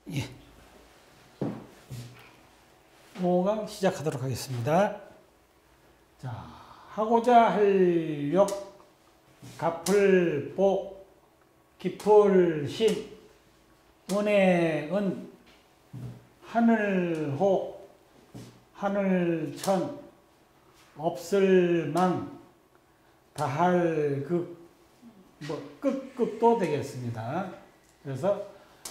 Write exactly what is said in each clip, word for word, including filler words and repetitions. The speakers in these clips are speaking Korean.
예. 오 강 시작하도록 하겠습니다. 자, 하고자 할 역, 갚을 복, 깊을 신, 은의 은, 하늘호, 하늘천, 없을 망, 다할 극, 뭐 끝끝도 되겠습니다. 그래서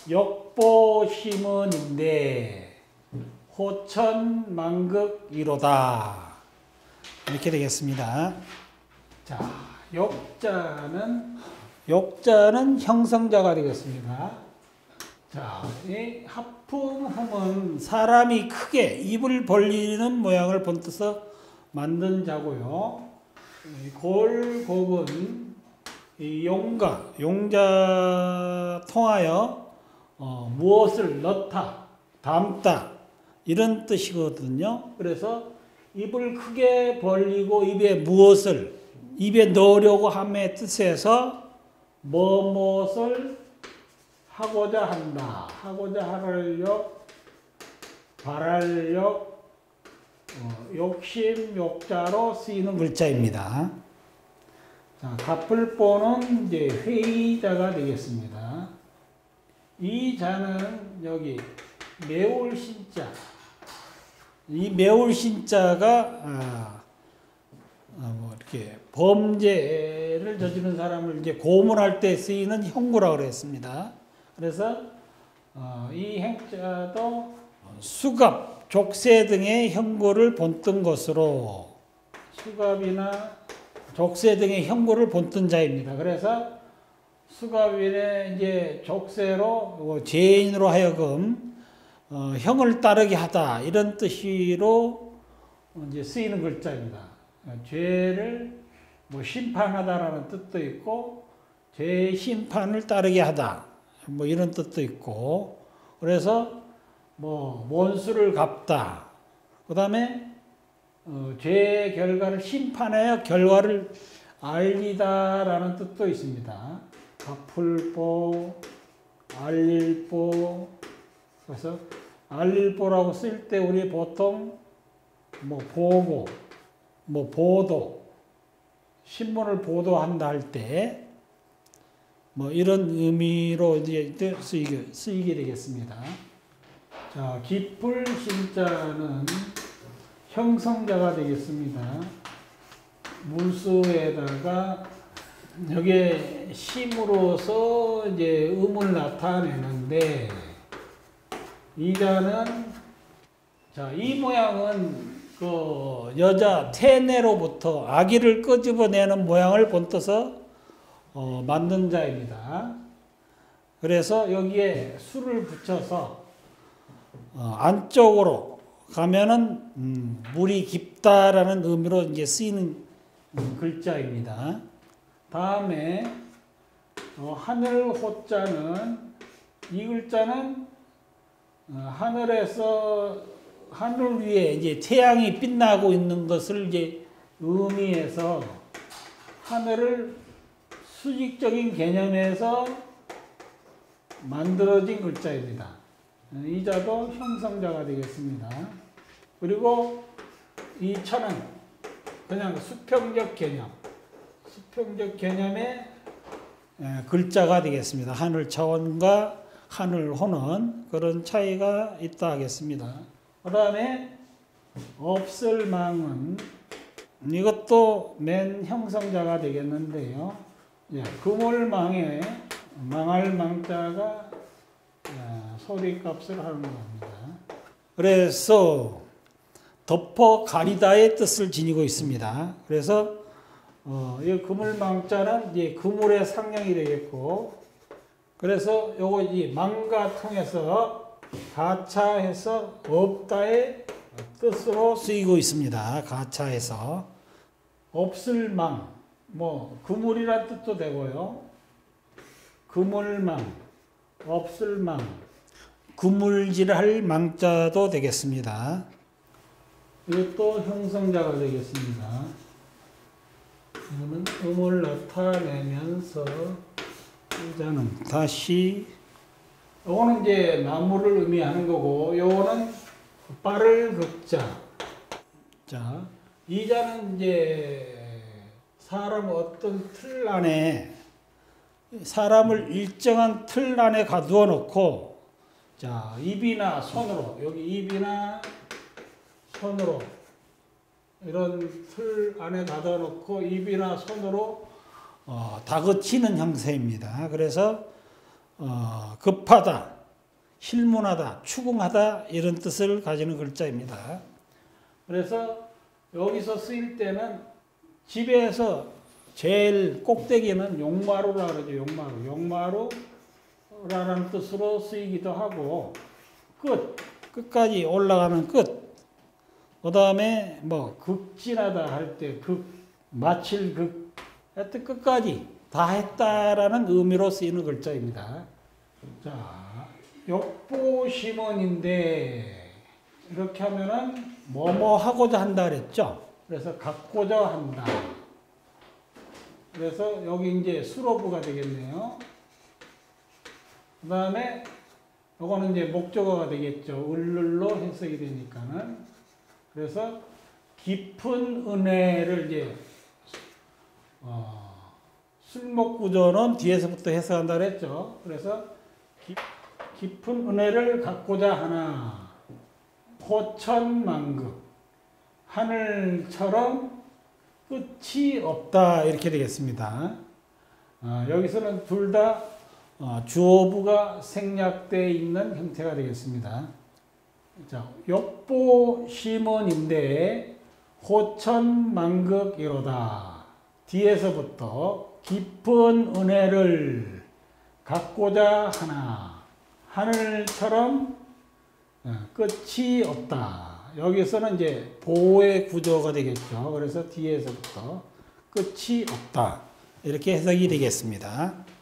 역보심은인데 호천 만극 이로다 이렇게 되겠습니다. 자, 역자는 역자는 형성자가 되겠습니다. 자, 이 하품흠은 사람이 크게 입을 벌리는 모양을 본떠서 만든 자고요. 골곡은 이 용가, 용자 통하여 어, 무엇을 넣다, 담다 이런 뜻이거든요. 그래서 입을 크게 벌리고 입에 무엇을 입에 넣으려고 함의 뜻에서 뭐뭇을 하고자 한다. 하고자 하려고 바라려고 어, 욕심, 욕자로 쓰이는 글자입니다. 자, 갚을보는 이제 회의자가 되겠습니다. 이 자는 여기 매울 신자. 이 매울 신자가 아, 아, 뭐 이렇게 범죄를 저지른 사람을 이제 고문할 때 쓰이는 형구라고 그랬습니다. 그래서 어, 이 행자도 수갑, 족쇄 등의 형구를 본뜬 것으로 수갑이나 족쇄 등의 형구를 본뜬 자입니다. 그래서 수갑인의 이제 족쇄로 죄인으로 하여금 어, 형을 따르게 하다 이런 뜻으로 이제 쓰이는 글자입니다. 죄를 뭐 심판하다라는 뜻도 있고 죄 심판을 따르게 하다 뭐 이런 뜻도 있고 그래서 뭐 원수를 갚다 그 다음에 어, 죄의 결과를 심판하여 결과를 알리다라는 뜻도 있습니다. 갚을보, 알릴보. 그래서 알릴보라고 쓸 때 우리 보통 뭐 보고, 뭐 보도, 신문을 보도한다 할 때 뭐 이런 의미로 이제 쓰이게, 쓰이게 되겠습니다. 자, 깊을 신자는 형성자가 되겠습니다. 물수에다가 여기에 심으로서 이제 음을 나타내는데 이 자는 자, 이 모양은 그 여자 태내로부터 아기를 끄집어내는 모양을 본떠서 어, 만든 자입니다. 그래서 여기에 수를 붙여서 어, 안쪽으로 가면은 음, 물이 깊다라는 의미로 이제 쓰이는 음, 글자입니다. 다음에 어, 하늘 호자는 이 글자는 어, 하늘에서 하늘 위에 이제 태양이 빛나고 있는 것을 이제 의미해서 하늘을 수직적인 개념에서 만들어진 글자입니다. 이 자도 형성자가 되겠습니다. 그리고 이 천은 그냥 수평적 개념, 수평적 개념의 글자가 되겠습니다. 하늘 차원과 하늘 호는 그런 차이가 있다 하겠습니다. 그 다음에 없을 망은 이것도 맨 형성자가 되겠는데요. 예, 그물망에 망할 망자가 소리값을 하는 겁니다. 그래서 덮어 가리다의 뜻을 지니고 있습니다. 그래서 어, 이 그물망자는 이제 그물의 상형이 되겠고, 그래서 요거 이 망가 통해서 가차해서 없다의 뜻으로 쓰이고 있습니다. 가차해서 없을 망, 뭐 그물이란 뜻도 되고요. 그물망, 없을 망, 그물질할 망자도 되겠습니다. 이것도 형성자가 되겠습니다. 이거는 음을 나타내면서 자는 다시 요거는 이제 나무를 의미하는 거고, 요거는 빠를 긋자. 자, 이자는 이제 사람 어떤 틀 안에, 사람을 일정한 틀 안에 가두어 놓고, 자, 입이나 손으로, 여기 입이나 손으로, 이런 틀 안에 가둬 놓고 입이나 손으로 어, 다그치는 형태입니다. 그래서 어, 급하다, 실문하다, 추궁하다 이런 뜻을 가지는 글자입니다. 그래서 여기서 쓰일 때는 집에서 제일 꼭대기는 용마루라 그러죠. 용마루. 용마루라는 뜻으로 쓰이기도 하고, 끝, 끝까지 올라가는 끝. 그 다음에 뭐 극진하다 할 때 극, 마칠 극, 하여튼 끝까지 다 했다라는 의미로 쓰이는 글자입니다. 자, 욕보심언인데 이렇게 하면은 뭐뭐 하고자 한다 그랬죠. 그래서 갖고자 한다. 그래서 여기 이제 수로부가 되겠네요. 그 다음에 요거는 이제 목적어가 되겠죠. 을룰로 해석이 되니까는. 그래서 깊은 은혜를 이제 어, 술목구조는 뒤에서부터 해석한다 그랬죠. 그래서 깊, 깊은 은혜를 갖고자 하나 호천만급 하늘처럼 끝이 없다 이렇게 되겠습니다. 어, 여기서는 둘 다 어, 주어부가 생략되어 있는 형태가 되겠습니다. 자, 욕보심언인데 호천만극이로다. 뒤에서부터 깊은 은혜를 갖고자 하나 하늘처럼 끝이 없다. 여기서는 이제 보호의 구조가 되겠죠. 그래서 뒤에서부터 끝이 없다. 이렇게 해석이 되겠습니다.